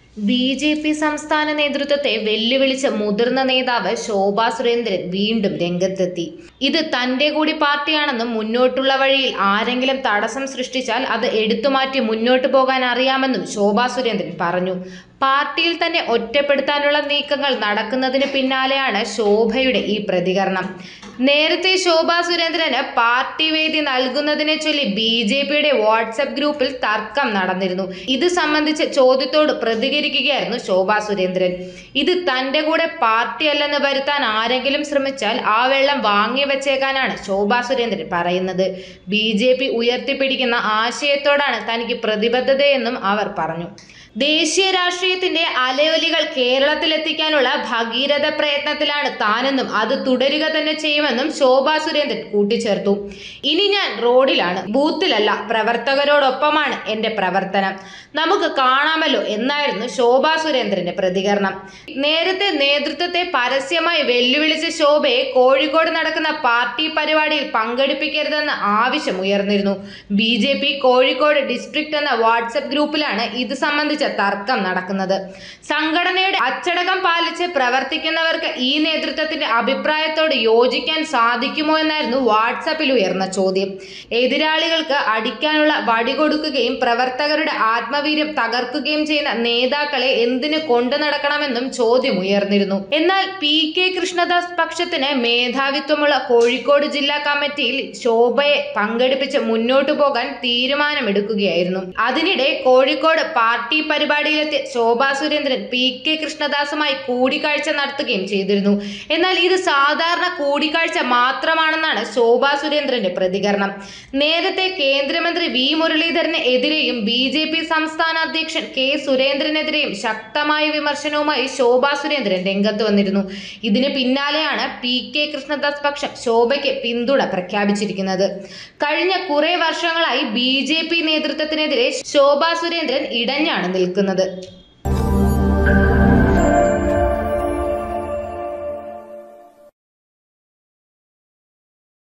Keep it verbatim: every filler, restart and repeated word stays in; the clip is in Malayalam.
ബി ജെ പി സംസ്ഥാന നേതൃത്വത്തെ വെല്ലുവിളിച്ച മുതിർന്ന നേതാവ് ശോഭാ സുരേന്ദ്രൻ വീണ്ടും രംഗത്തെത്തി. ഇത് തന്റെ കൂടി പാർട്ടിയാണെന്നും മുന്നോട്ടുള്ള വഴിയിൽ ആരെങ്കിലും തടസ്സം സൃഷ്ടിച്ചാൽ അത് എടുത്തുമാറ്റി മുന്നോട്ടു പോകാൻ അറിയാമെന്നും ശോഭാ സുരേന്ദ്രൻ പറഞ്ഞു. പാർട്ടിയിൽ തന്നെ ഒറ്റപ്പെടുത്താനുള്ള നീക്കങ്ങൾ നടക്കുന്നതിന് പിന്നാലെയാണ് ശോഭയുടെ ഈ പ്രതികരണം. നേരത്തെ ശോഭാ സുരേന്ദ്രന് പാർട്ടി വേദി നൽകുന്നതിനെ ചൊല്ലി ബി ജെ പിയുടെ വാട്സ്ആപ്പ് ഗ്രൂപ്പിൽ തർക്കം നടന്നിരുന്നു. ഇത് സംബന്ധിച്ച ചോദ്യത്തോട് പ്രതികരിക്കുകയായിരുന്നു ശോഭാ സുരേന്ദ്രൻ. ഇത് തന്റെ കൂടെ പാർട്ടിയല്ലെന്ന് വരുത്താൻ ആരെങ്കിലും ശ്രമിച്ചാൽ ആ വെള്ളം വാങ്ങി വെച്ചേക്കാനാണ് ശോഭാ സുരേന്ദ്രൻ പറയുന്നത്. ബി ജെ പി ഉയർത്തിപ്പിടിക്കുന്ന ആശയത്തോടാണ് തനിക്ക് പ്രതിബദ്ധതയെന്നും അവർ പറഞ്ഞു. ദേശീയ രാഷ്ട്രീയത്തിന്റെ അലയൊലികൾ കേരളത്തിലെത്തിക്കാനുള്ള ഭഗീരഥ പ്രയത്നത്തിലാണ് താനെന്നും അത് തുടരുക തന്നെ ചെയ്യുമെന്നും ശോഭാ സുരേന്ദ്രൻ കൂട്ടിച്ചേർത്തു. ഇനി ഞാൻ റോഡിലാണ്, ബൂത്തിലല്ല, പ്രവർത്തകരോടൊപ്പമാണ് എന്റെ പ്രവർത്തനം. നമുക്ക് കാണാമല്ലോ എന്നായിരുന്നു ശോഭാ സുരേന്ദ്രന്റെ പ്രതികരണം. നേരത്തെ നേതൃത്വത്തെ പരസ്യമായി വെല്ലുവിളിച്ച ശോഭയെ കോഴിക്കോട് നടക്കുന്ന പാർട്ടി പരിപാടിയിൽ പങ്കെടുപ്പിക്കരുതെന്ന ആവശ്യം ഉയർന്നിരുന്നു. B J P Kozhikode district എന്ന വാട്സ്ആപ്പ് ഗ്രൂപ്പിലാണ് ഇത് സംബന്ധിച്ച തർക്കം നടക്കുന്നത്. സംഘടനയുടെ അച്ചടക്കം പാലിച്ച് പ്രവർത്തിക്കുന്നവർക്ക് ഈ നേതൃത്വത്തിന്റെ അഭിപ്രായത്തോട് യോജിക്കാൻ സാധിക്കുമോ എന്നായിരുന്നു വാട്സാപ്പിൽ ഉയർന്ന ചോദ്യം. എതിരാളികൾക്ക് അടിക്കാനുള്ള വടി കൊടുക്കുകയും പ്രവർത്തകരുടെ ആത്മവീര്യം തകർക്കുകയും ചെയ്യുന്ന നേതാക്കളെ എന്തിനു കൊണ്ടു നടക്കണമെന്നും ചോദ്യം ഉയർന്നിരുന്നു. എന്നാൽ പി കെ കൃഷ്ണദാസ് പക്ഷത്തിന് മേധാവിത്വമുള്ള കോഴിക്കോട് ജില്ലാ കമ്മിറ്റിയിൽ ശോഭയെ പങ്കെടുപ്പിച്ച് മുന്നോട്ടു പോകാൻ തീരുമാനമെടുക്കുകയായിരുന്നു. അതിനിടെ കോഴിക്കോട് പാർട്ടി പരിപാടിയിലെത്തിയ ശോഭാ സുരേന്ദ്രൻ പി കെ കൃഷ്ണദാസുമായി കൂടിക്കാഴ്ച നടത്തുകയും ചെയ്തിരുന്നു. എന്നാൽ ഇത് സാധാരണ കൂടിക്കാഴ്ച മാത്രമാണെന്നാണ് ശോഭാ സുരേന്ദ്രന്റെ പ്രതികരണം. നേരത്തെ കേന്ദ്രമന്ത്രി വി മുരളീധരന് എതിരെയും ബി ജെ പി സംസ്ഥാന അധ്യക്ഷൻ കെ സുരേന്ദ്രനെതിരെയും ശക്തമായ വിമർശനവുമായി ശോഭാ സുരേന്ദ്രൻ രംഗത്ത് വന്നിരുന്നു. ഇതിന് പിന്നാലെയാണ് പി കെ കൃഷ്ണദാസ് പക്ഷം ശോഭയ്ക്ക് പിന്തുണ പ്രഖ്യാപിച്ചിരിക്കുന്നത്. കഴിഞ്ഞ കുറെ വർഷങ്ങളായി ബി ജെ പി നേതൃത്വത്തിനെതിരെ ശോഭാ സുരേന്ദ്രൻ ഇടഞ്ഞാണ് നിൽക്കുന്നത്.